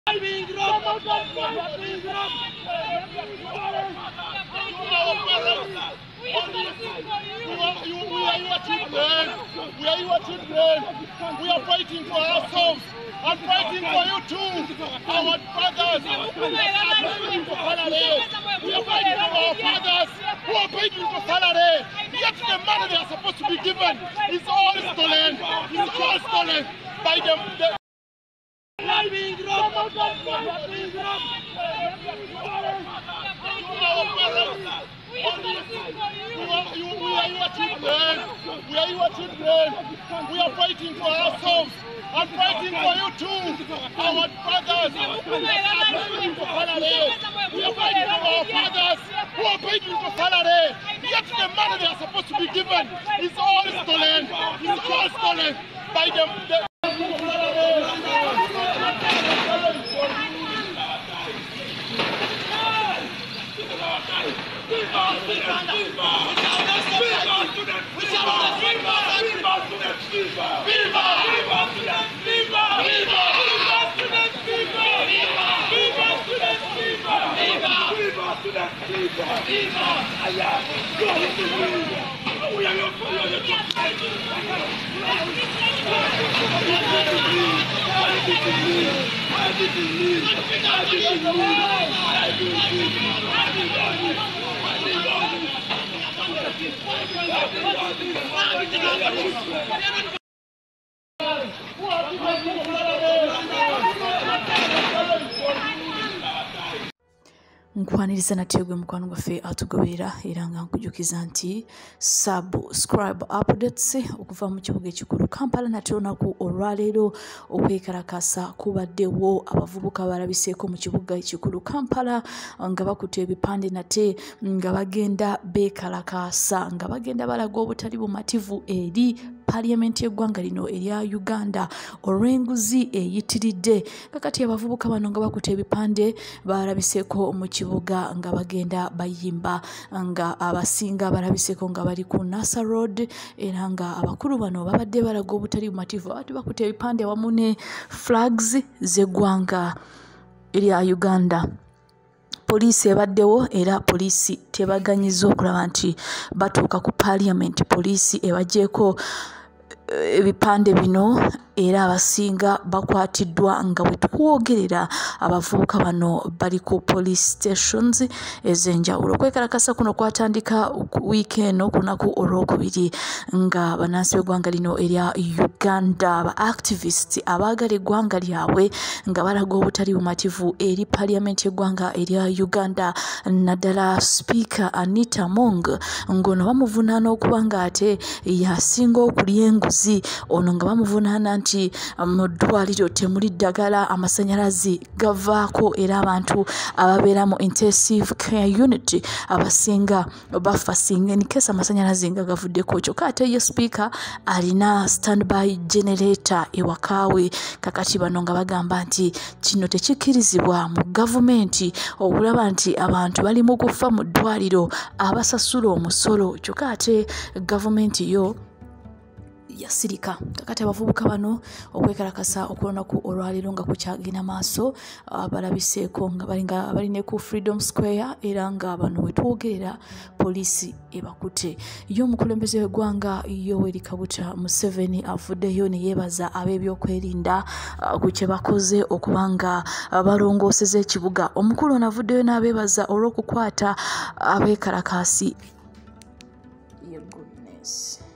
We are your children. We are fighting for ourselves. I'm fighting for you too. Our brothers who are begging for salary. We are fighting for our fathers who are begging for salary. Yet the money they are supposed to be given is all stolen. It's all stolen by them. We are your children. We are your children. We are fighting for ourselves. I'm fighting for you too. Our brothers who are begging for salary. We are fighting for our fathers who are begging for salary. Yet the money they are supposed to be given is all stolen. It's all stolen by them. Nkwaniriza nategwe mukwano gwaffe atugoberera era nga nkujukiza nti subscribe updates okuva mu kibuga ekikulu Kampala nate olunaku olwaleero okwekalakasa kubaddewo abavubuka balabiseeko mu kibuga ekikulu Kampala nga bakutte ebipande nate nga bagenda beekalakasa nga bagenda balaga obutali bumativu eri Parliament y'eggwanga lino erya Uganda olw'enguzi eyitiridde kakati abavubuka bano nga bakutte ebipande balabiseeko mu kibuga nga bagenda bayimba nga abasinga balabiseeko nga bali ku Nasa Road era nga abakulu bano babadde balaga obutali bumativu abadde bakutte ebipande wamu ne flags z'eggwanga erya Uganda. Poliisi ebaddewo era poliisi tebaganyiza okulaba nti batuuka ku Parliament. Poliisi ebagyeko ebipande bino era abasinga bakwatiddwa nga bwe twogerera abavubuka bano bali ku police stations ez'enjawulo. Okwekalakasa kuno kwatandika wiikendi ku lunaku olwokubiri nga bannansi b'eggwanga lino erya Uganda aba activists abaagala eggwanga lyabwe nga balaga obutali bumativu eri Parliament y'eggwanga erya Uganda naddala Speaker Anita Among ng'ono bamuvunaana okuba nga ate yasinga okulya enguzi. Ono nga bamuvunaana nti mu ddwaliro temuli ddagala, amasanyalazi gavaako era abantu ababeera mu intensive care unit abasinga bafa singa in case amasanyalazi nga gavuddeko. Kyokka ate ye Speaker alina standby generator ewakaawe. Kakati bano nga bagamba nti kino tekikkirizibwa mu gavumenti okulaba nti abantu bali mu kufa mu ddwaliro abasasula omusolo. Kyokka ate gavumenti yo yasirika. Kakati abavubuka bano okwekalakasa okulonaku olwaleero nga kukyagenda maaso balabiseeko nga balina ku Freedom Square era nga bano wetwogerera poliisi ebakutte. Yo omukulembeze w'eggwanga Yoweri Kaguta Museveni avuddeyo ne yeebaza ab'ebyokwerinda ku kye bakoze okuba nga balongooseza ekibuga. Omukulu ono avuddeyo n'abeebaza olw'okukwata abeekalakasi. Your goodness.